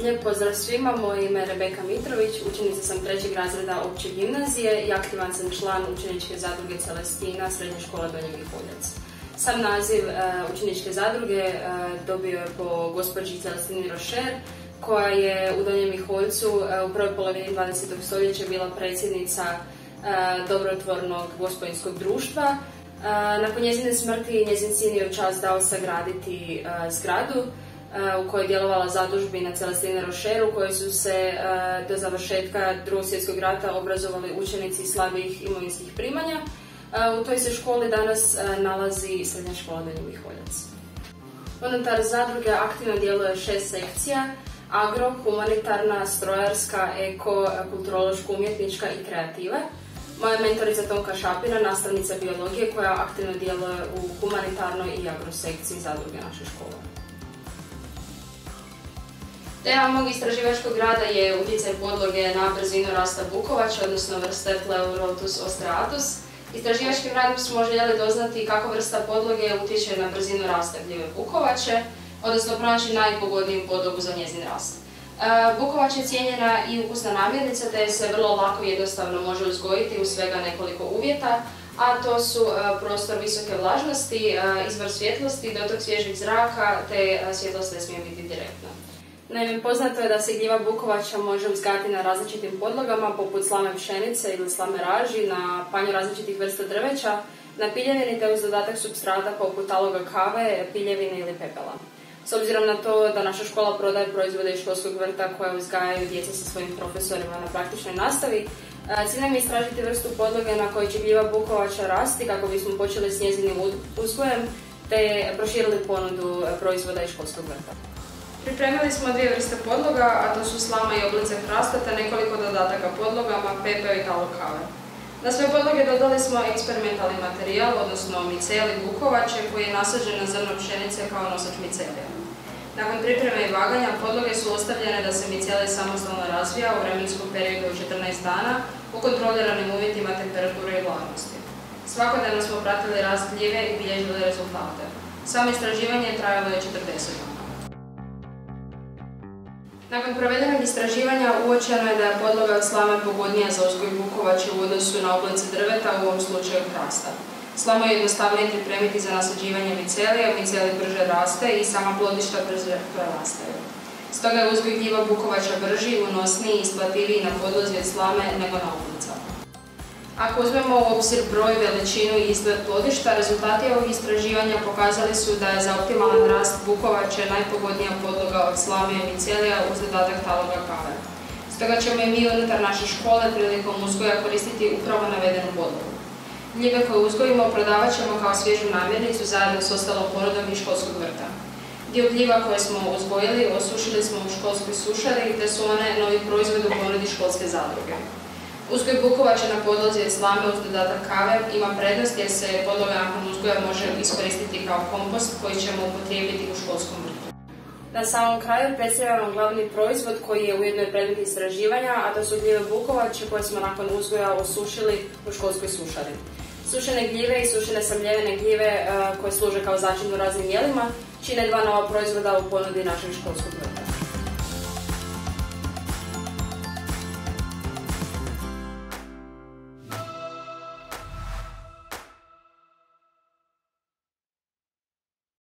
Lijep pozdrav svima, moje ime je Rebeka Mitrović, učenica sam 3. razreda opće gimnazije i aktivan sam član učeničke zadruge Celestina, srednje škola Donji Miholjac. Sam naziv učeničke zadruge dobio je po gospođi Celestini Rošer, koja je u Donjem Miholjcu u prvoj polovini 20. stoljeća bila predsjednica dobrotvornog gospodinskog društva. Nakon njezine smrti njezin sin je u čast dao sagraditi zgradu u kojoj je djelovala zadužbina Celestine Rošer, u kojoj su se do završetka II. Svjetskog rata obrazovali učenici slabijih imovinskih primanja. U toj se školi danas nalazi srednja škola Donji Miholjac. Unutar zadruge aktivno djeluje 6 sekcija: agro, humanitarna, strojarska, eko, kulturološko-umjetnička i kreative. Moja mentorica Tonka Šapina, nastavnica biologije koja aktivno djeluje u humanitarnoj i agro sekciji zadruge naše škole. Tema mog istraživačkog rada je utjecaj podloge na brzinu rasta bukovače, odnosno vrste Pleurotus ostreatus. Istraživačkim radom smo željeli doznati kako vrsta podloge utječe na brzinu rasta gljive bukovače, odnosno pronaći najpogodniju podlogu za njezin rast. Bukovač je cijenjena i ukusna namirnica, te se vrlo lako i jednostavno može uzgojiti u svega nekoliko uvjeta, a to su prostor visoke vlažnosti, izvor svjetlosti, dotok svježeg zraka, te svjetlost ne smije biti direktna. Naime, poznato je da se gljiva bukovača može uzgajati na različitim podlogama, poput slame pšenice ili slame raži, na panju različitih vrsta drveća, na piljevini te uz dodatak supstrata poput taloga kave, piljevine ili pepela. S obzirom na to da naša škola prodaje proizvode iz školskog vrta koje uzgajaju djeca sa svojim profesorima na praktičnoj nastavi, cilj nam je istražiti vrstu podloge na kojoj će gljiva bukovača rasti kako bismo počeli s njezinim uzgojem te proširili ponudu proizvoda iz školskog vrta. Pripremili smo 2 vrste podloga, a to su slama i oblice hrasta te nekoliko dodataka podlogama, pepeo i talog kave. Na sve podloge dodali smo eksperimentalni materijal, odnosno miceli bukovače koji je nasađen na zrno pšenice kao nosač micelija. Nakon pripreme i vaganja podloge su ostavljene da se miceli samostalno razvija u vremenskom periodu od 14 dana u kontroliranim uvjetima temperature i vlažnosti. Svakodnevno smo pratili rast gljive i bilježili rezultate. Samo istraživanje trajalo je 40 dana. Nakon provedenog istraživanja uočeno je da je podloga od slame pogodnija za uzgoj bukovače u odnosu na oblice drveta, u ovom slučaju hrasta. Slamu je jednostavnije pripremiti za nasađivanje micelija, miceli brže raste i sama plodišta brže prorastaju. Stoga je uzgoj gljiva bukovača brži, unosniji i isplativiji na podlozi od slame nego na oblicama. Ako uzmemo u obzir broj, veličinu i izgled plodišta, rezultati ovog istraživanja pokazali su da je za optimalan rast bukovače najpogodnija podloga od slame i micelija uz dodatak taloga kave. Stoga ćemo i mi unutar naše škole prilikom uzgoja koristiti upravo navedenu podlogu. Gljive koje uzgojimo prodavat ćemo kao svježu namirnicu zajedno s ostalom ponudom iz školskog vrta. Dio gljiva koje smo uzgojili osušili smo u školskoj sušari te su one novi proizvod u ponudi školske zadruge. Uzgoj bukovača na podlozi od slame uz dodatak kave ima prednost jer se podloga nakon uzgoja može iskoristiti kao kompost koji ćemo upotrijebiti u školskom vrtu. Na samom kraju predstavljamo glavni proizvod koji je ujedno i predmet istraživanja, a to su gljive bukovače koje smo nakon uzgoja osušili u školskoj sušari. Sušene gljive i sušene samljevene gljive koje služe kao začin u raznim jelima čine 2 nova proizvoda u ponudi našeg školskog vrta.